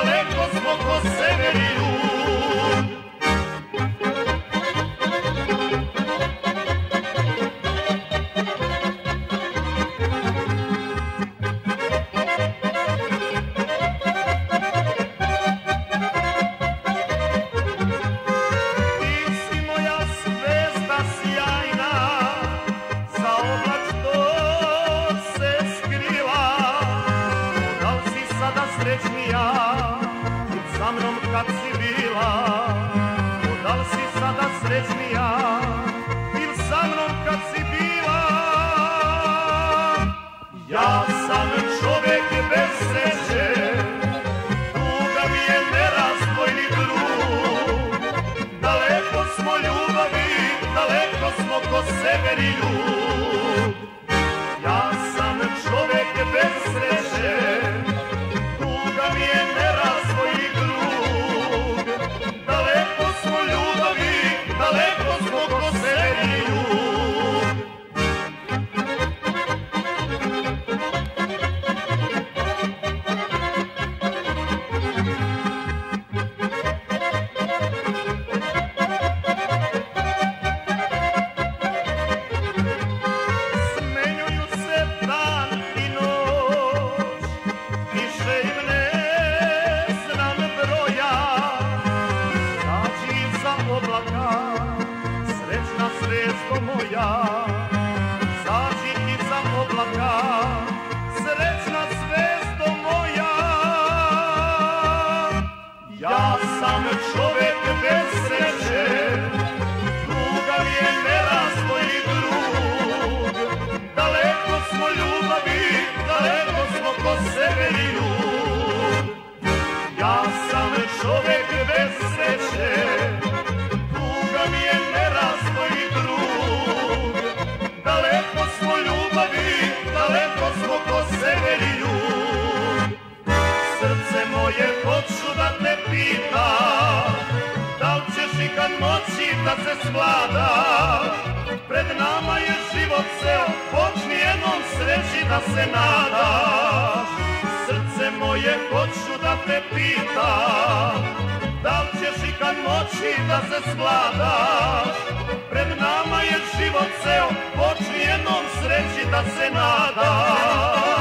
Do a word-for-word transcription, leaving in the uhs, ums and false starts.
daleko smo ko sever i jug. Ti si moja zvezda sjajna, za oblak što se skrila. Da li si sada srećnija sa mnom kad si bila? Da li si sada srećnija ili sa mnom kad si bila? Ja sam čovek bez sreće, tuga mi je nerazdvojni drug. Daleko smo ljubavi, daleko smo ko sever i jug. Ja sam čovek bez sreće, tuga mi je nerazdvojni drug. Daleko smo ljubavi, daleko smo ko sever i jug. Smenjuju se dan i noć, više im ne znam broja. Zađi iza oblaka, srećna zvezdo moja. Zađi iza oblaka, srećna zvezdo moja. Ja sam čovek bez sreće, tuga mi je nerazdvojni drug. Daleko smo ljubavi, daleko smo ko sever i jug. Ja sam čovek bez sreće, tuga mi je nerazdvojni drug. Daleko smo ljubavi, daleko smo ko sever i jug. Srce moje hoću da te pitam, da li ćeš ikad moći da se svladaš? Pred nama je život ceo, počni jednom sreći da se nadaš. Srce moje hoću da te pitam, da li ćeš ikad moći da se svladaš? Pred nama je život ceo, počni jednom sreći da se nadaš.